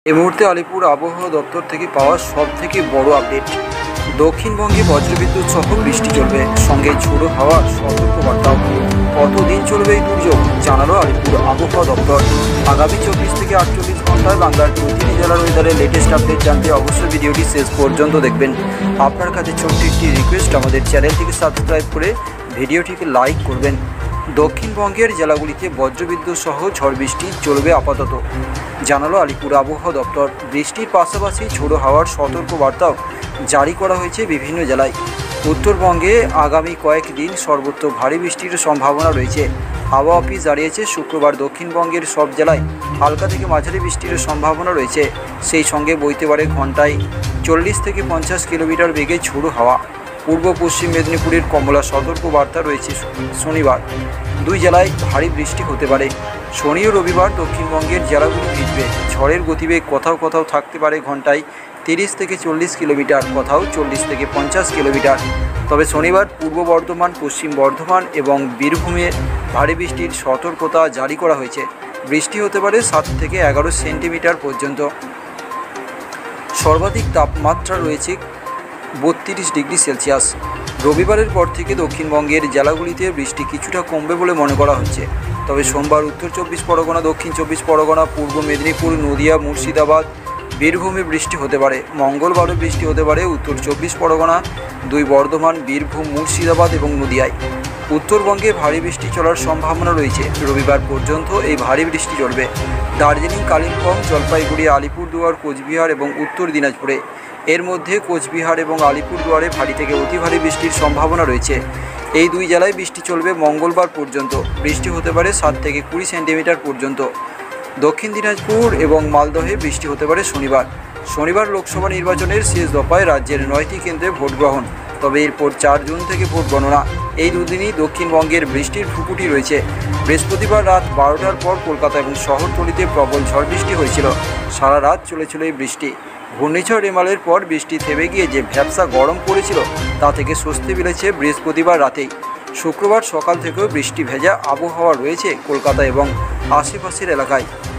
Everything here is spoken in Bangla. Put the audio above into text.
এই মুহূর্তে আলিপুর আবহাওয়া দপ্তর থেকে পাওয়া সবথেকে বড় আপডেট। দক্ষিণবঙ্গে বজ্রবিদ্যুৎ সহ বৃষ্টি চলবে, সঙ্গে ঝোড়ো হাওয়ার সতর্কবার্তাও। কতদিন চলবে এই দুর্যোগ জানালো আলিপুর আবহাওয়া দপ্তর। আগামী 24 থেকে 48 ঘন্টায় বাংলার প্রতিটি জেলার ওয়েদারের লেটেস্ট আপডেট জানতে অবশ্যই ভিডিওটি শেষ পর্যন্ত দেখবেন। আপনার কাছে ছোট্ট একটি রিকোয়েস্ট, আমাদের চ্যানেলটিকে সাবস্ক্রাইব করে ভিডিওটিকে লাইক করবেন। দক্ষিণবঙ্গের জেলাগুলিতে বজ্রবিদ্যুৎ সহ ঝড় বৃষ্টি চলবে আপাতত, জানালো আলিপুর আবহাওয়া দপ্তর। বৃষ্টির পাশাপাশি ঝোড়ো হাওয়ার সতর্কবার্তাও জারি করা হয়েছে বিভিন্ন জেলায়। উত্তরবঙ্গে আগামী কয়েকদিন সর্বত্র ভারী বৃষ্টির সম্ভাবনা রয়েছে। হাওয়া অফিস জানিয়েছে শুক্রবার দক্ষিণবঙ্গের সব জেলায় হালকা থেকে মাঝারি বৃষ্টির সম্ভাবনা রয়েছে। সেই সঙ্গে বইতে পারে ঘন্টায় 40 থেকে 50 কিলোমিটার বেগে ঝোড়ো হাওয়া। পূর্ব পশ্চিম মেদিনীপুরের কমলা সতর্কবার্তা রয়েছে। শনিবার দুই জেলায় ভারী বৃষ্টি হতে পারে। শনি ও রবিবার দক্ষিণবঙ্গের জেলাগুলি ভিজবে। ঝড়ের গতিবেগ কোথাও কোথাও থাকতে পারে ঘন্টায় 30 থেকে 40 কিলোমিটার, কোথাও 40 থেকে 50 কিলোমিটার। তবে শনিবার পূর্ব বর্ধমান, পশ্চিম বর্ধমান এবং বীরভূমে ভারী বৃষ্টির সতর্কতা জারি করা হয়েছে। বৃষ্টি হতে পারে 7 থেকে 11 সেন্টিমিটার পর্যন্ত। সর্বাধিক তাপমাত্রা রয়েছে 32 ডিগ্রি সেলসিয়াস। রবিবারের পর থেকে দক্ষিণবঙ্গের জেলাগুলিতে বৃষ্টি কিছুটা কমবে বলে মনে করা হচ্ছে। তবে সোমবার উত্তর 24 পরগনা, দক্ষিণ 24 পরগনা, পূর্ব মেদিনীপুর, নদিয়া, মুর্শিদাবাদ, বীরভূমে বৃষ্টি হতে পারে। মঙ্গলবারও বৃষ্টি হতে পারে উত্তর 24 পরগনা, 2 বর্ধমান, বীরভূম, মুর্শিদাবাদ এবং নদিয়ায়। উত্তরবঙ্গে ভারী বৃষ্টি চলার সম্ভাবনা রয়েছে। রবিবার পর্যন্ত এই ভারী বৃষ্টি চলবে দার্জিলিং, কালিম্পং, জলপাইগুড়ি, আলিপুরদুয়ার, কোচবিহার এবং উত্তর দিনাজপুরে। এর মধ্যে কোচবিহার এবং আলিপুরদুয়ারে ভারী থেকে অতি ভারী বৃষ্টির সম্ভাবনা রয়েছে। এই দুই জেলায় বৃষ্টি চলবে মঙ্গলবার পর্যন্ত। বৃষ্টি হতে পারে 7 থেকে 20 সেন্টিমিটার পর্যন্ত। দক্ষিণ দিনাজপুর এবং মালদহে বৃষ্টি হতে পারে শনিবার লোকসভা নির্বাচনের শেষ দফায় রাজ্যের 9টি কেন্দ্রে ভোট গ্রহণ। তবে এরপর 4 জুন থেকে ভোট গণনা। এই দুদিনই দক্ষিণবঙ্গের বৃষ্টির ফুকুটি রয়েছে। বৃহস্পতিবার রাত 12টার পর কলকাতা এবং শহরতলিতে প্রবল ঝড় বৃষ্টি হয়েছিল। সারা রাত চলেছিল এই বৃষ্টি। ঘূর্ণিঝড় রেমালের পর বৃষ্টি থেমে গিয়ে যে ভ্যাপসা গরম পড়েছিল তা থেকে স্বস্তি মিলেছে বৃহস্পতিবার রাতেই। শুক্রবার সকাল থেকেও বৃষ্টি ভেজা আবহাওয়া রয়েছে কলকাতা এবং আশেপাশের এলাকায়।